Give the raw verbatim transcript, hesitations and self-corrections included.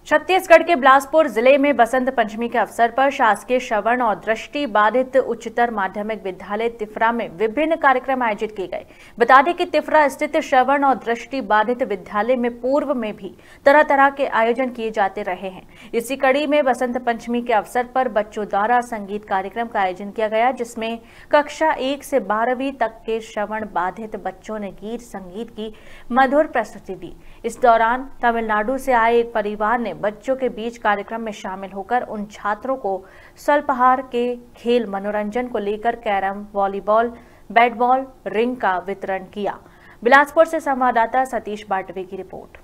छत्तीसगढ़ के बिलासपुर जिले में बसंत पंचमी के अवसर पर शासकीय श्रवण और दृष्टि बाधित उच्चतर माध्यमिक विद्यालय तिफरा में विभिन्न कार्यक्रम आयोजित किए गए। बता दें कि तिफरा स्थित श्रवण और दृष्टि बाधित विद्यालय में पूर्व में भी तरह तरह के आयोजन किए जाते रहे हैं। इसी कड़ी में बसंत पंचमी के अवसर पर बच्चों द्वारा संगीत कार्यक्रम का आयोजन किया गया, जिसमें कक्षा एक से बारहवीं तक के श्रवण बाधित बच्चों ने गीत संगीत की मधुर प्रस्तुति दी। इस दौरान तमिलनाडु से आए एक परिवार ने बच्चों के बीच कार्यक्रम में शामिल होकर उन छात्रों को स्वल्पाहार के खेल मनोरंजन को लेकर carrom, volleyball, bat ball, ring का वितरण किया। बिलासपुर से संवाददाता सतीश बाटवे की रिपोर्ट।